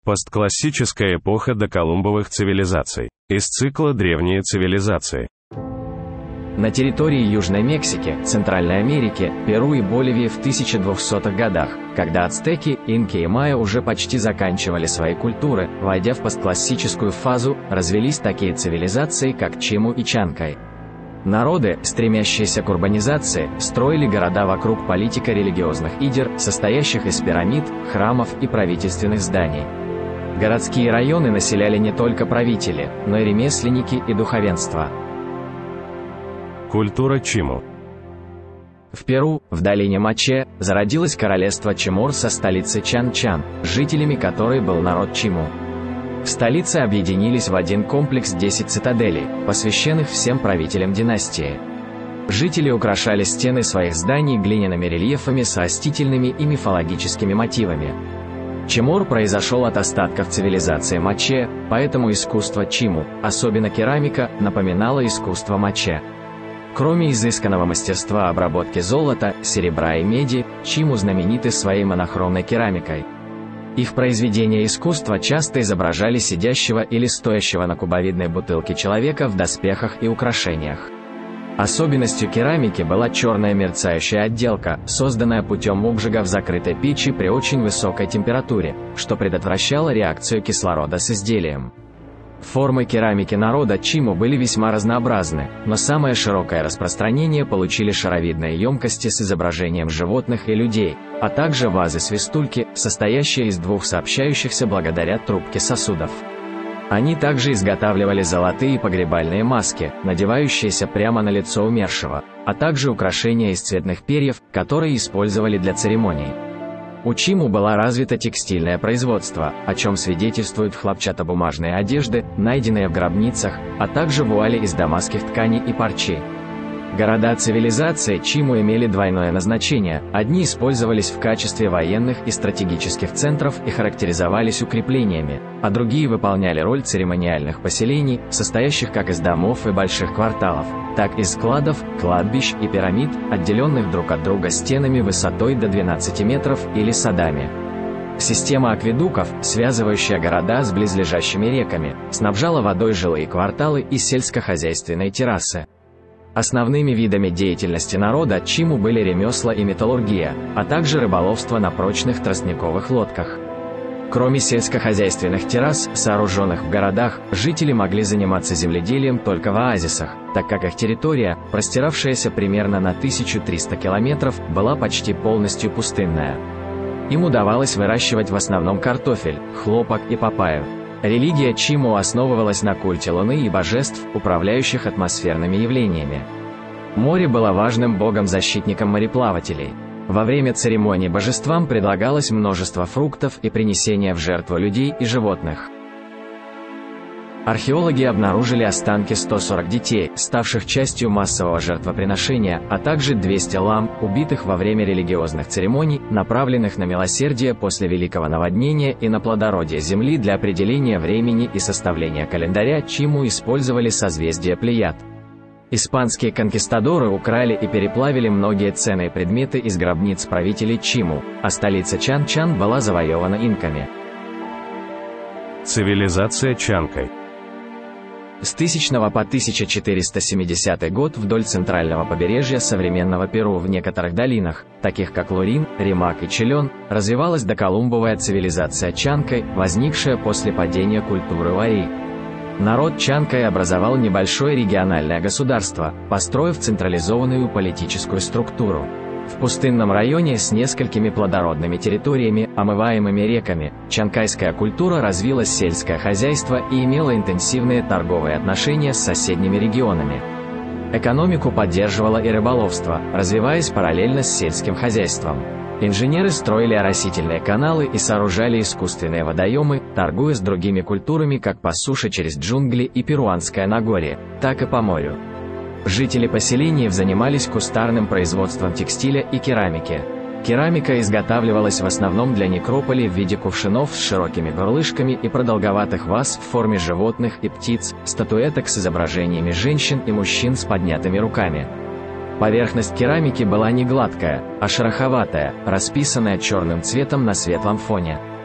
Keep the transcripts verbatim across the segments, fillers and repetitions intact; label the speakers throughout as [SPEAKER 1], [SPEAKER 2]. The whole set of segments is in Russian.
[SPEAKER 1] Постклассическая эпоха доколумбовых цивилизаций. Из цикла «Древние цивилизации».
[SPEAKER 2] На территории Южной Мексики, Центральной Америки, Перу и Боливии в тысяча двухсотых годах, когда ацтеки, инки и майя уже почти заканчивали свои культуры, войдя в постклассическую фазу, развелись такие цивилизации, как Чиму и Чанкай. Народы, стремящиеся к урбанизации, строили города вокруг политико-религиозных идер, состоящих из пирамид, храмов и правительственных зданий. Городские районы населяли не только правители, но и ремесленники и духовенство.
[SPEAKER 1] Культура Чиму.
[SPEAKER 2] В Перу, в долине Маче, зародилось королевство Чимор со столицей Чан-Чан, жителями которой был народ Чиму. В столице объединились в один комплекс десять цитаделей, посвященных всем правителям династии. Жители украшали стены своих зданий глиняными рельефами с растительными и мифологическими мотивами. Чимор произошел от остатков цивилизации Маче, поэтому искусство Чиму, особенно керамика, напоминало искусство Маче. Кроме изысканного мастерства обработки золота, серебра и меди, Чиму знамениты своей монохромной керамикой. Их произведения искусства часто изображали сидящего или стоящего на кубовидной бутылке человека в доспехах и украшениях. Особенностью керамики была черная мерцающая отделка, созданная путем обжига в закрытой печи при очень высокой температуре, что предотвращало реакцию кислорода с изделием. Формы керамики народа Чиму были весьма разнообразны, но самое широкое распространение получили шаровидные емкости с изображением животных и людей, а также вазы-свистульки, состоящие из двух сообщающихся благодаря трубке сосудов. Они также изготавливали золотые погребальные маски, надевающиеся прямо на лицо умершего, а также украшения из цветных перьев, которые использовали для церемоний. У Чиму было развито текстильное производство, о чем свидетельствуют хлопчатобумажные одежды, найденные в гробницах, а также вуали из дамасских тканей и парчи. Города цивилизации Чиму имели двойное назначение, одни использовались в качестве военных и стратегических центров и характеризовались укреплениями, а другие выполняли роль церемониальных поселений, состоящих как из домов и больших кварталов, так и из складов, кладбищ и пирамид, отделенных друг от друга стенами высотой до двенадцати метров или садами. Система акведуков, связывающая города с близлежащими реками, снабжала водой жилые кварталы и сельскохозяйственные террасы. Основными видами деятельности народа Чиму были ремесла и металлургия, а также рыболовство на прочных тростниковых лодках. Кроме сельскохозяйственных террас, сооруженных в городах, жители могли заниматься земледелием только в оазисах, так как их территория, простиравшаяся примерно на тысячу триста километров, была почти полностью пустынная. Им удавалось выращивать в основном картофель, хлопок и папайю. Религия Чиму основывалась на культе Луны и божеств, управляющих атмосферными явлениями. Море было важным богом-защитником мореплавателей. Во время церемоний божествам предлагалось множество фруктов и принесения в жертву людей и животных. Археологи обнаружили останки ста сорока детей, ставших частью массового жертвоприношения, а также двухсот лам, убитых во время религиозных церемоний, направленных на милосердие после Великого наводнения и на плодородие Земли. Для определения времени и составления календаря Чиму использовали созвездие Плеяд. Испанские конкистадоры украли и переплавили многие ценные предметы из гробниц правителей Чиму, а столица Чан-Чан была завоевана инками.
[SPEAKER 1] Цивилизация Чанкай.
[SPEAKER 2] С тысячного по тысяча четыреста семидесятый год вдоль центрального побережья современного Перу в некоторых долинах, таких как Лурин, Римак и Чилен, развивалась доколумбовая цивилизация Чанкай, возникшая после падения культуры Варий. Народ Чанкай образовал небольшое региональное государство, построив централизованную политическую структуру. В пустынном районе с несколькими плодородными территориями, омываемыми реками, чанкайская культура развила сельское хозяйство и имела интенсивные торговые отношения с соседними регионами. Экономику поддерживало и рыболовство, развиваясь параллельно с сельским хозяйством. Инженеры строили оросительные каналы и сооружали искусственные водоемы, торгуя с другими культурами как по суше через джунгли и Перуанское Нагорье, так и по морю. Жители поселений занимались кустарным производством текстиля и керамики. Керамика изготавливалась в основном для некрополей в виде кувшинов с широкими горлышками и продолговатых ваз в форме животных и птиц, статуэток с изображениями женщин и мужчин с поднятыми руками. Поверхность керамики была не гладкая, а шероховатая, расписанная черным цветом на светлом фоне.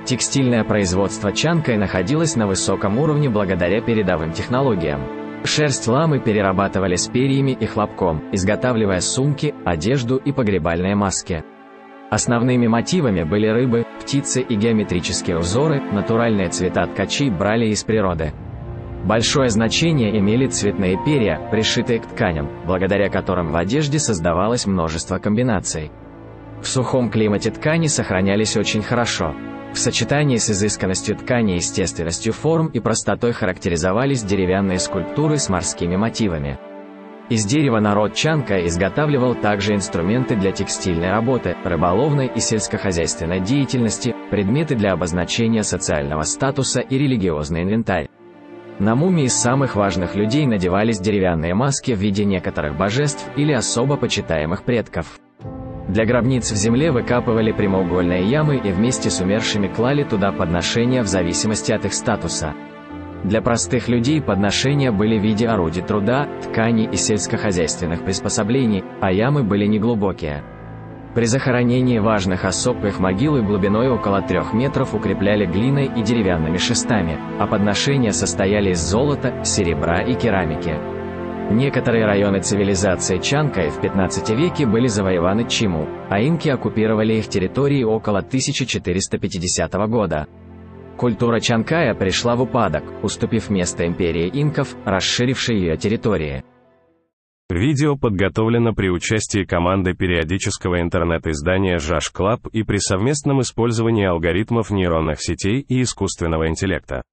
[SPEAKER 2] Текстильное производство Чанкай находилось на высоком уровне благодаря передовым технологиям. Шерсть ламы перерабатывали с перьями и хлопком, изготавливая сумки, одежду и погребальные маски. Основными мотивами были рыбы, птицы и геометрические узоры, натуральные цвета ткачей брали из природы. Большое значение имели цветные перья, пришитые к тканям, благодаря которым в одежде создавалось множество комбинаций. В сухом климате ткани сохранялись очень хорошо. В сочетании с изысканностью ткани, естественностью форм и простотой характеризовались деревянные скульптуры с морскими мотивами. Из дерева народ Чанкай изготавливал также инструменты для текстильной работы, рыболовной и сельскохозяйственной деятельности, предметы для обозначения социального статуса и религиозный инвентарь. На мумии самых важных людей надевались деревянные маски в виде некоторых божеств или особо почитаемых предков. Для гробниц в земле выкапывали прямоугольные ямы и вместе с умершими клали туда подношения в зависимости от их статуса. Для простых людей подношения были в виде орудий труда, тканей и сельскохозяйственных приспособлений, а ямы были неглубокие. При захоронении важных особ их могилы глубиной около трех метров укрепляли глиной и деревянными шестами, а подношения состояли из золота, серебра и керамики. Некоторые районы цивилизации Чанкай в пятнадцатом веке были завоеваны Чиму, а инки оккупировали их территории около тысяча четыреста пятидесятого года. Культура Чанкая пришла в упадок, уступив место империи инков, расширившей ее территории.
[SPEAKER 1] Видео подготовлено при участии команды периодического интернет-издания Жаш Клаб и при совместном использовании алгоритмов нейронных сетей и искусственного интеллекта.